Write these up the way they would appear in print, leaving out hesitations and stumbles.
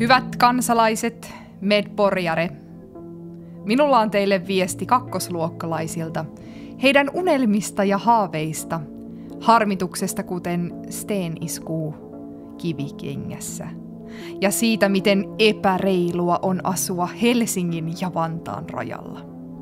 Hyvät kansalaiset, medborgare. Minulla on teille viesti kakkosluokkalaisilta, heidän unelmista ja haaveista, harmituksesta kuten steen iskuu kivikengässä, ja siitä miten epäreilua on asua Helsingin ja Vantaan rajalla.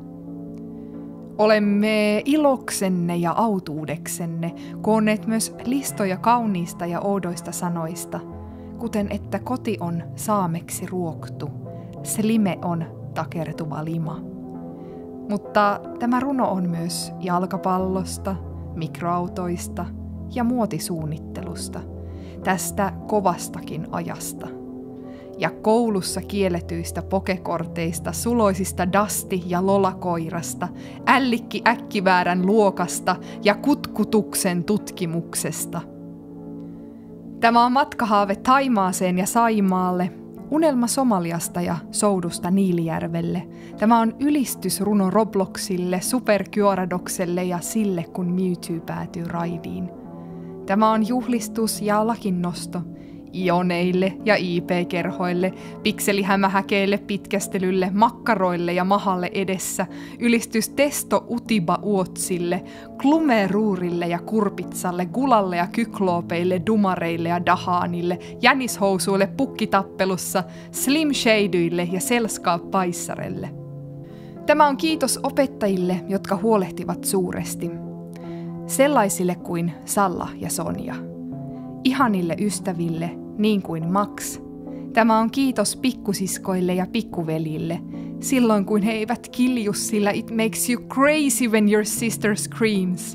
Olemme iloksenne ja autuudeksenne koonneet myös listoja kauniista ja oudoista sanoista, kuten että koti on saameksi ruoktu, slime on takertuva lima. Mutta tämä runo on myös jalkapallosta, mikroautoista ja muotisuunnittelusta, tästä kovastakin ajasta. Ja koulussa kielletyistä pokekorteista, suloisista dasti- ja lolakoirasta, ällikki äkkiväärän luokasta ja kutkutuksen tutkimuksesta. Tämä on matkahaave Thaimaaseen ja Saimaalle, unelma Somaliasta ja soudusta Niilijärvelle. Tämä on ylistysruno Robloxille, Superkyöradokselle ja sille, kun Mewtwo päätyy raidiin. Tämä on juhlistus ja lakinnosto ioneille ja IP-kerhoille, pikselihämähäkeille, pitkästelylle, makkaroille ja mahalle edessä, ylistys Testo Utiba Uotsille, Klumeruurille ja Kurpitsalle, Gulalle ja Kykloopeille, Dumareille ja Dahanille, jänishousuille pukkitappelussa, Slim Shadyille ja Selskaappaissarelle. Tämä on kiitos opettajille, jotka huolehtivat suuresti. Sellaisille kuin Salla ja Sonja. Ihanille ystäville, niin kuin Max. Tämä on kiitos pikkusiskoille ja pikkuvelille, silloin kun he eivät kilju, sillä it makes you crazy when your sister screams.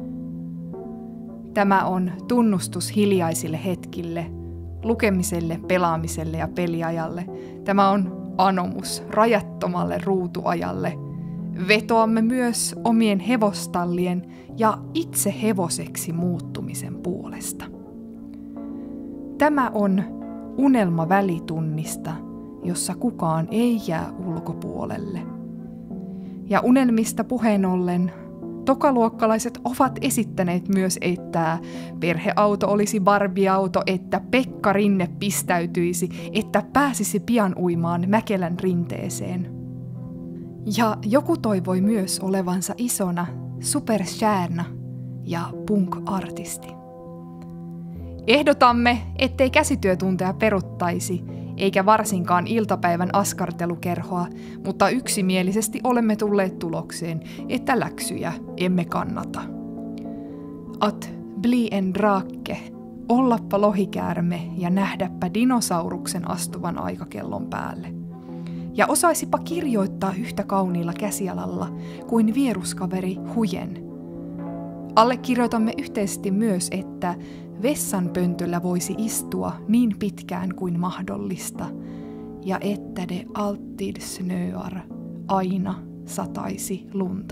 Tämä on tunnustus hiljaisille hetkille, lukemiselle, pelaamiselle ja peliajalle. Tämä on anomus rajattomalle ruutuajalle. Vetoamme myös omien hevostallien ja itse hevoseksi muuttumisen puolesta. Tämä on unelma välitunnista, jossa kukaan ei jää ulkopuolelle. Ja unelmista puheen ollen, tokaluokkalaiset ovat esittäneet myös, että perheauto olisi Barbie-auto, että Pekka Rinne pistäytyisi, että pääsisi pian uimaan Mäkelän rinteeseen. Ja joku toivoi myös olevansa isona superstjärna ja punk-artisti. Ehdotamme, ettei käsityötunteja peruttaisi, eikä varsinkaan iltapäivän askartelukerhoa, mutta yksimielisesti olemme tulleet tulokseen, että läksyjä emme kannata. Att bli en drake, ollappa lohikäärme ja nähdäpä dinosauruksen astuvan aikakellon päälle. Ja osaisipa kirjoittaa yhtä kauniilla käsialalla kuin vieruskaveri Hujen. Allekirjoitamme yhteisesti myös, että vessanpöntöllä voisi istua niin pitkään kuin mahdollista, ja että de alltid snöar, aina sataisi lunta.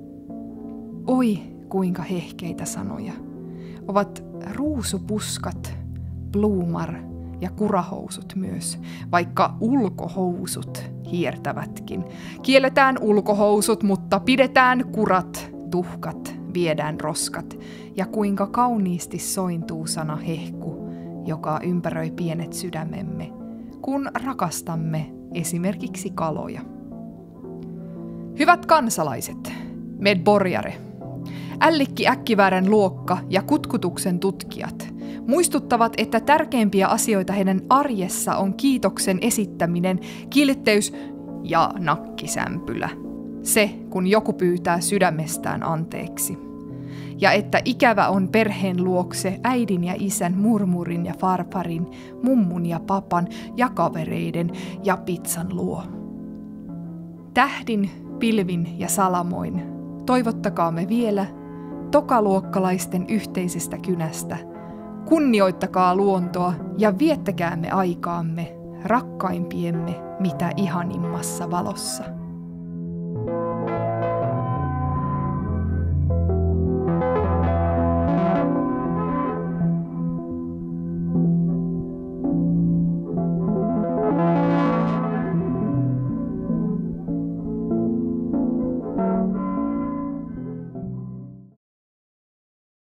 Oi, kuinka hehkeitä sanoja. Ovat ruusupuskat, bloomar ja kurahousut myös, vaikka ulkohousut hiertävätkin. Kielletään ulkohousut, mutta pidetään kurat, tuhkat, viedään roskat, ja kuinka kauniisti sointuu sana hehku, joka ympäröi pienet sydämemme, kun rakastamme esimerkiksi kaloja. Hyvät kansalaiset, medborgare, ällikki äkkiväärän luokka ja kutkutuksen tutkijat muistuttavat, että tärkeimpiä asioita heidän arjessa on kiitoksen esittäminen, kiltteys ja nakkisämpylä. Se, kun joku pyytää sydämestään anteeksi. Ja että ikävä on perheen luokse äidin ja isän, murmurin ja farfarin, mummun ja papan ja kavereiden ja pizzan luo. Tähdin, pilvin ja salamoin toivottakaamme vielä tokaluokkalaisten yhteisestä kynästä. Kunnioittakaa luontoa ja viettäkäämme aikaamme rakkaimpiemme mitä ihanimmassa valossa.